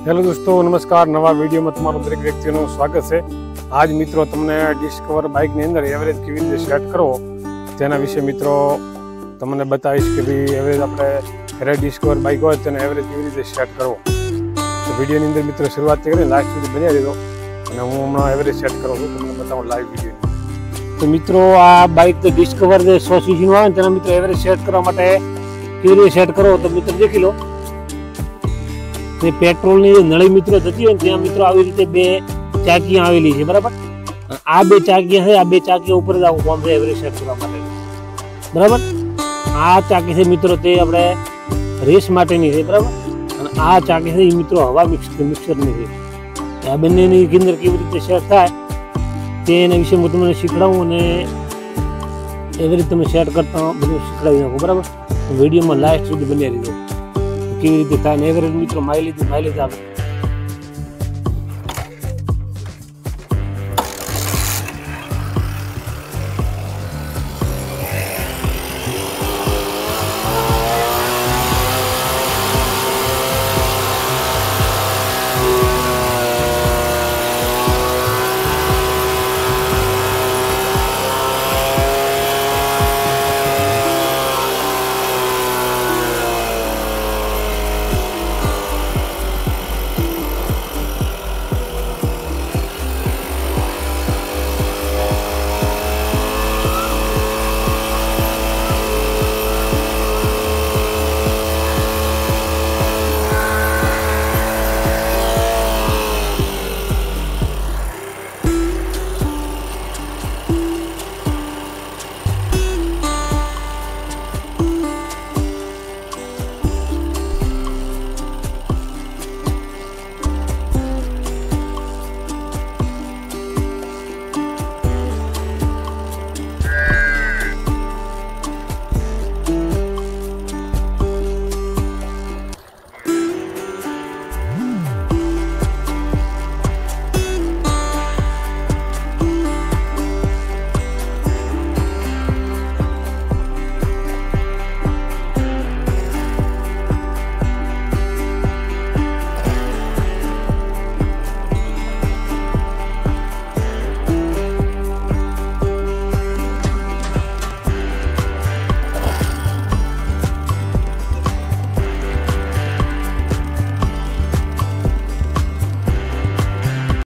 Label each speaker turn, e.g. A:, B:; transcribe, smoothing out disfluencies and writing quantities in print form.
A: Hello दोस्तों, नमस्कार। नवा वीडियो में तमारू दरेक व्यक्तिओं स्वागत है। आज मित्रों तमने डिस्कवर बाइक ની અંદર એવરેજ કેવી રીતે સેટ કરવો તેના વિશે મિત્રો તમને બતાવીશ કે ભાઈ એવરેજ આપણે ઘરે ડિસ્કવર બાઇક હોય તેનો એવરેજ કેવી રીતે સેટ કરવો। તો વિડીયોની અંદર મિત્રો શરૂઆત કરીને લાસ્ટ સુધી બન્યા રહેજો અને હું હમણાં એવરેજ સેટ કરું છું તમને બતાવું લાઈવ વિડીયો। તો મિત્રો આ બાઇક તો ડિસ્કવર 100 સીસીનું આવે ને તેના મિત્રો એવરેજ સેટ કરવા માટે કેવી રીતે સેટ કરવો તો મિત્રો દેખી લો। पेट्रोल नड़ी मित्रों थती हो त्या मित्रों आ रीते बे चाकियां आवेली छे बराबर। आ बे चाकियां है, आ बे चाकियां ऊपर ज काम छे एवरेज सेट करवा माटे बराबर। आ चाकी से मित्रों ते आपणे रेस माटेनी छे बराबर अने आ चाकी से मित्रों हवा मिक्सरनी छे। आ बंनेनी केंद्र केवी रीते सेट थाय तेना विषे हुं तमने शीखवाडुं अने एवरेज तमे सेट करता बधुं शीखवाडी नाखुं बराबर। तो विडियोमां लास्ट सुधी बन्या रहिजो केवी रीते थाय। एवरेज मित्रों माइलेज आवे